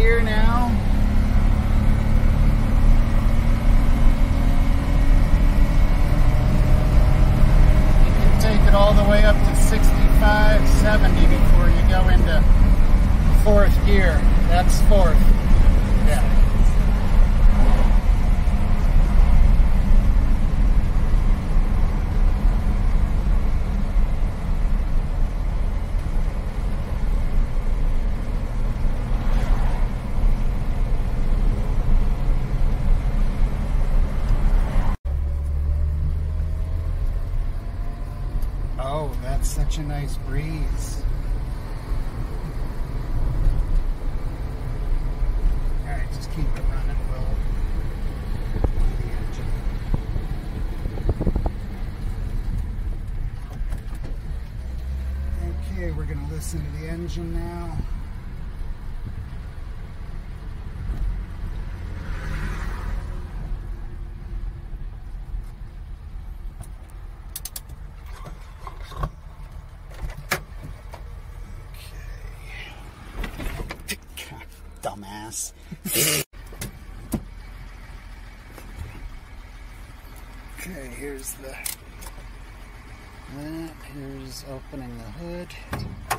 gear now. You can take it all the way up to 65, 70 before you go into fourth gear. That's fourth. Yeah. Oh, that's such a nice breeze. Alright, just keep it running, Will. The engine. Okay, we're going to listen to the engine now. Dumbass. Okay, here's opening the hood.